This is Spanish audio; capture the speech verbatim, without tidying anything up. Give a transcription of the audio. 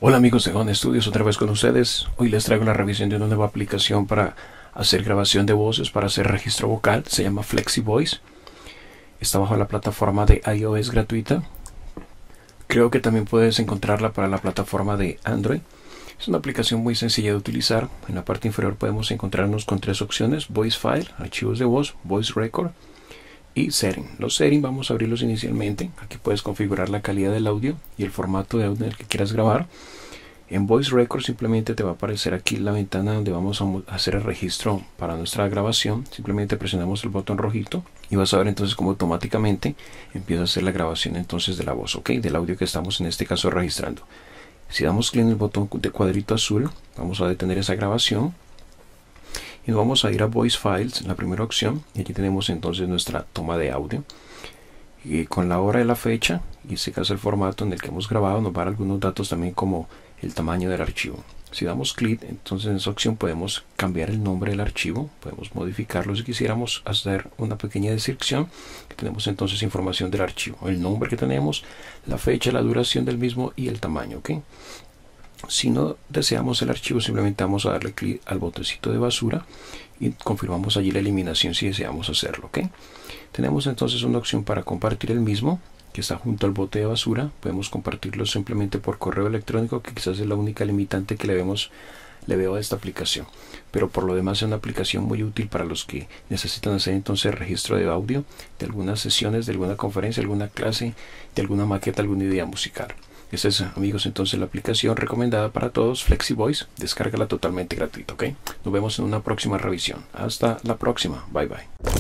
Hola amigos de Gone Studios, otra vez con ustedes. Hoy les traigo la revisión de una nueva aplicación para hacer grabación de voces, para hacer registro vocal. Se llama FlexiVoice. Está bajo la plataforma de iOS gratuita. Creo que también puedes encontrarla para la plataforma de Android. Es una aplicación muy sencilla de utilizar. En la parte inferior podemos encontrarnos con tres opciones: Voice File, archivos de voz, Voice Record y Setting. Los Setting vamos a abrirlos inicialmente. Aquí puedes configurar la calidad del audio y el formato de audio en el que quieras grabar. En Voice Record simplemente te va a aparecer aquí la ventana donde vamos a hacer el registro para nuestra grabación. Simplemente presionamos el botón rojito y vas a ver entonces cómo automáticamente empieza a hacer la grabación entonces de la voz, ok, del audio que estamos en este caso registrando. Si damos clic en el botón de cuadrito azul, vamos a detener esa grabación y nos vamos a ir a Voice Files, en la primera opción, y aquí tenemos entonces nuestra toma de audio. Y con la hora y la fecha, y en este caso el formato en el que hemos grabado, nos va a dar algunos datos también como el tamaño del archivo. Si damos clic, entonces en esa opción podemos cambiar el nombre del archivo, podemos modificarlo si quisiéramos hacer una pequeña descripción. Tenemos entonces información del archivo, el nombre que tenemos, la fecha, la duración del mismo y el tamaño, ¿ok? Si no deseamos el archivo, simplemente vamos a darle clic al botoncito de basura y confirmamos allí la eliminación si deseamos hacerlo, ¿ok? Tenemos entonces una opción para compartir el mismo, que está junto al bote de basura. Podemos compartirlo simplemente por correo electrónico, que quizás es la única limitante que le, vemos, le veo a esta aplicación. Pero por lo demás es una aplicación muy útil para los que necesitan hacer entonces registro de audio, de algunas sesiones, de alguna conferencia, alguna clase, de alguna maqueta, alguna idea musical. Esta es, amigos, entonces la aplicación recomendada para todos, FlexiVoice. Descárgala totalmente gratuita, ¿ok? Nos vemos en una próxima revisión. Hasta la próxima. Bye, bye.